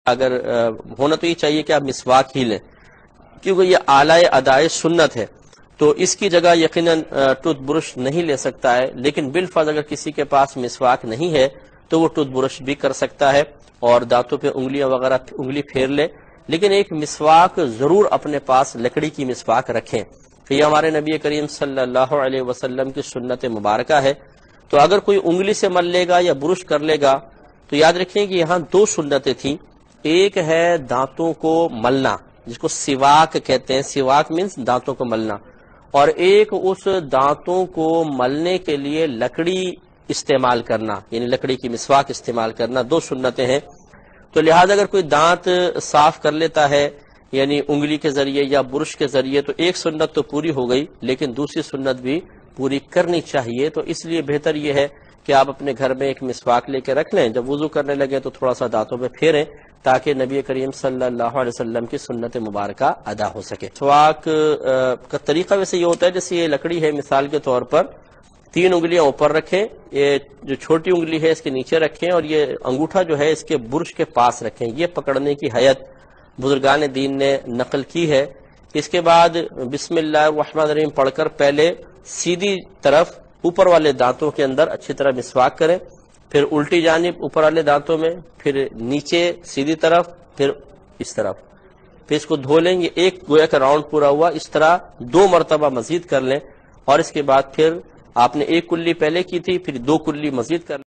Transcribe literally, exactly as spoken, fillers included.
اگر ہونا تو یہ چاہیے کہ آپ مسواک ہی لیں، کیونکہ یہ اعلی ادائے سنت ہے، تو اس کی جگہ یقیناً ٹوتھ برش نہیں لے سکتا ہے، لیکن بالفرض اگر کسی کے پاس مسواک نہیں ہے تو وہ ٹوتھ برش بھی کر سکتا ہے اور دانتوں پہ انگلیاں وغیرہ انگلی پھیر لے، لیکن ایک مسواک ضرور اپنے پاس لکڑی کی مسواک رکھیں، کہ یہ ہمارے نبی کریم صلی اللہ علیہ وسلم کی سنت مبارکہ ہے۔ تو اگر کوئی انگلی سے مل لے گا یا برش کر لے گا تو یاد رکھیں کہ یہاں دو سنتیں تھیں، ایک ہے دانتوں کو ملنا جس کو سواک کہتے ہیں، سواک مینس دانتوں کو ملنا، اور ایک اس دانتوں کو ملنے کے لیے لکڑی استعمال کرنا، یعنی لکڑی کی مسواک استعمال کرنا، دو سنتیں ہیں۔ تو لہذا اگر کوئی دانت صاف کر لیتا ہے یعنی انگلی کے ذریعے یا برش کے ذریعے تو ایک سنت تو پوری ہو گئی، لیکن دوسری سنت بھی پوری کرنی چاہیے۔ تو اس لیے بہتر یہ ہے کہ آپ اپنے گھر میں ایک مسواک لے کے رکھ لیں، جب وضو کرنے لگے تو تھوڑا سا دانتوں پہ پھیریں تاکہ نبی کریم صلی اللہ علیہ وسلم کی سنت مبارکہ ادا ہو سکے۔ مسواک کا طریقہ ویسے یہ ہوتا ہے جیسے یہ لکڑی ہے، مثال کے طور پر تین انگلیاں اوپر رکھیں، یہ جو چھوٹی انگلی ہے اس کے نیچے رکھیں اور یہ انگوٹھا جو ہے اس کے برش کے پاس رکھیں، یہ پکڑنے کی حیت بزرگان دین نے نقل کی ہے۔ اس کے بعد بسم اللہ الرحمن الرحیم پڑھ کر پہلے سیدھی طرف اوپر والے دانتوں کے اندر اچھی طرح مسواک کریں، پھر الٹی جانب اوپر والے دانتوں میں، پھر نیچے سیدھی طرف، پھر اس طرف، پھر اس کو دھو لیں گے، ایک گویا کا راؤنڈ پورا ہوا، اس طرح دو مرتبہ مزید کر لیں، اور اس کے بعد پھر آپ نے ایک کلی پہلے کی تھی پھر دو کلی مزید کر لیں۔